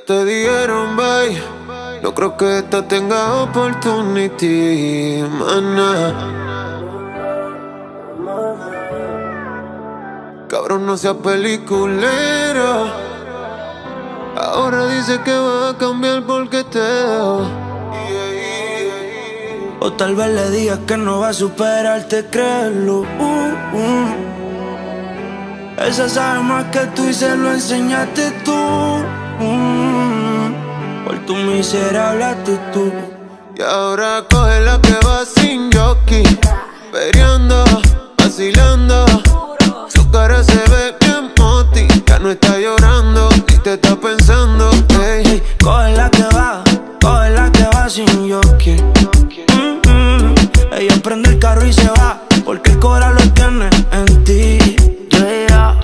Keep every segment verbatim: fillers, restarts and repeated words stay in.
te dieron, bye. No creo que esta tenga opportunity, mana. Cabrón, no seas peliculero. Ahora dice que va a cambiar porque te dejo. O tal vez le digas que no va a superarte, créelo. uh, uh. Ella sabe más que tú y se lo enseñaste tú. uh. Por tu miserable actitud. Y ahora coge la que va sin jockey, peleando, vacilando. Su cara se ve bien moti, ya no está llorando ni te está pensando. Hey. Hey, coge la que va, coge la que va sin jockey. mm -mm. Ella prende el carro y se va, porque el corazón lo tiene en ti. Yeah.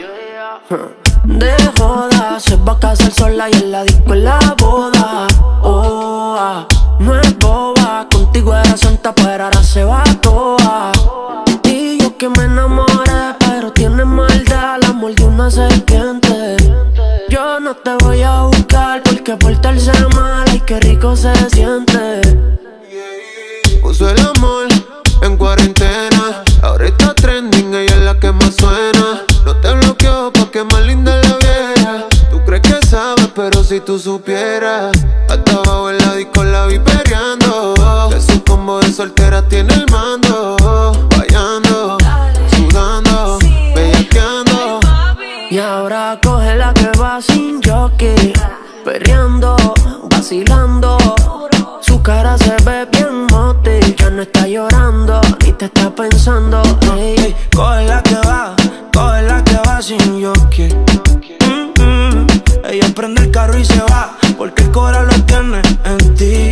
De joda, se va a casar sola y en la disco en la boda. Oh, ah, no es boba, contigo era santa pero ahora se va toda. Y yo que me enamoré, pero tiene maldad, la amor de una serpiente. Yo no te voy a buscar porque portarse mal, ay qué rico se siente. Puso el amor en cuarentena, ahora está trending, ella es la que más suena. No te bloqueó pa' que más linda la viera. Tú crees que sabes, pero si tú supieras, hasta abajo en la disco la vi peleando. De su combo de soltera tiene el mando, bailando, sudando, bellaqueando. Y ahora coge la que va sin jockey, perreando, vacilando. Su cara se ve bien moti, ya no está llorando ni te está pensando. Hey. Hey, coge la que va, coge la que va sin jockey. mm -mm. Ella prende el carro y se va, porque el corazón lo tiene en ti.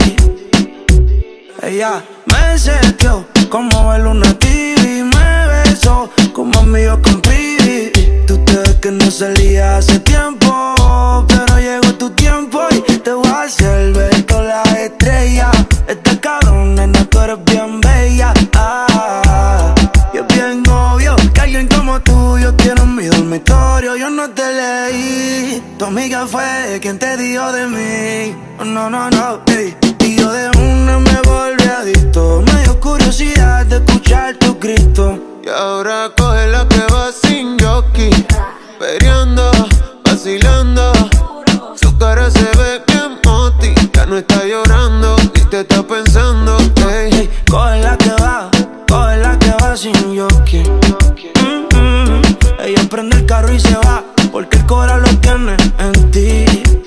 Ella me seteó como el una T V, me besó como amigo con Pibi. Tú te ves que no salía hace tiempo, pero llegó tu tiempo y te voy a hacer ver todas las estrellas. Este cabrón, nena, tú eres bien bella. Ah, y es bien obvio que alguien como tú yo quiero en mi dormitorio. Yo no te leí, tu amiga fue quien te dijo de mí. Oh, no, no, no, hey. Y yo de una me volví adicto, me dio curiosidad de escuchar tu grito. Y ahora coge la que va sin jockey, peleando, vacilando. Su cara se ve bien moti, ya no está llorando ni te está pensando. Hey. Hey, coge la que va, coge la que va sin jockey. mm -mm. Ella prende el carro y se va, porque el corazón lo tiene en ti.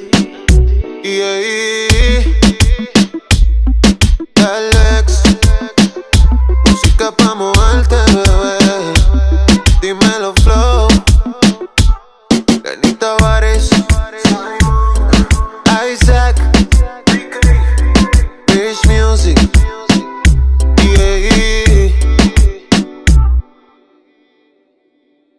Y ahí, Alex, música pa' moverte, bebé. Dímelo, flow. Lenny Tavares, Isaac.